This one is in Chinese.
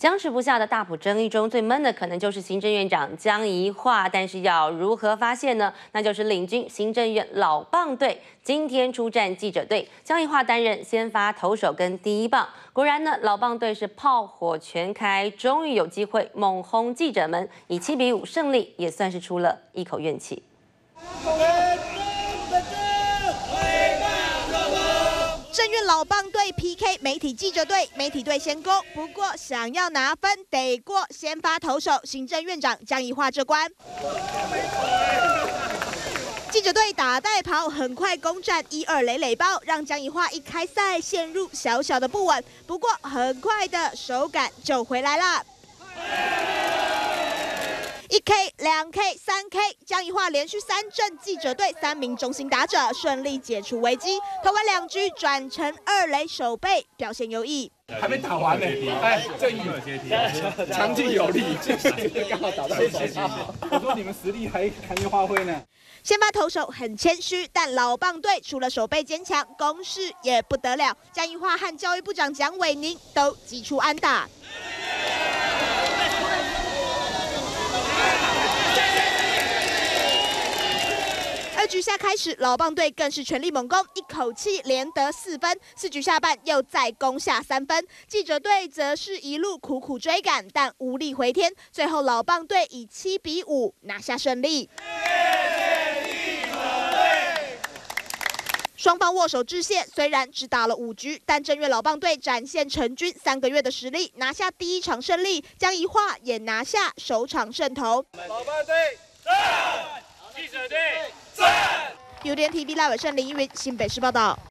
僵持不下的大埔争议中，最闷的可能就是行政院长江宜樺，但是要如何发现呢？那就是领军行政院老棒队今天出战记者队，江宜樺担任先发投手跟第一棒。果然呢，老棒队是炮火全开，终于有机会猛轰记者们，以7-5胜利，也算是出了一口怨气。 政院老棒队 PK 媒体记者队，媒体队先攻，不过想要拿分得过先发投手行政院长江宜樺这关。记者队打带跑，很快攻占1-2垒垒包，让江宜樺一开赛陷入小小的不稳，不过很快的手感就回来了。 1K、2K、3K， 江宜樺连续3振记者队3名中心打者，顺利解除危机。投完2局转成2垒守备，表现优异。 还没打完呢，哎，正义强劲有力，刚好打到手上。我说你们实力还没发挥呢。 先发投手很谦虚，但老棒队除了守备坚强，攻势也不得了。江宜樺和教育部长蒋伟宁都击出安打。 2局下开始，老棒队更是全力猛攻，一口气连得4分。4局下半又再攻下3分，记者队则是一路苦苦追赶，但无力回天。最后老棒队以7-5拿下胜利。双方握手致谢，虽然只打了5局，但正月老棒队展现成军3个月的实力，拿下第1场胜利。江宜樺也拿下首场胜投。 老棒队赞，记者队赞。 UDN TV 赖伟胜、林依云新北市报道。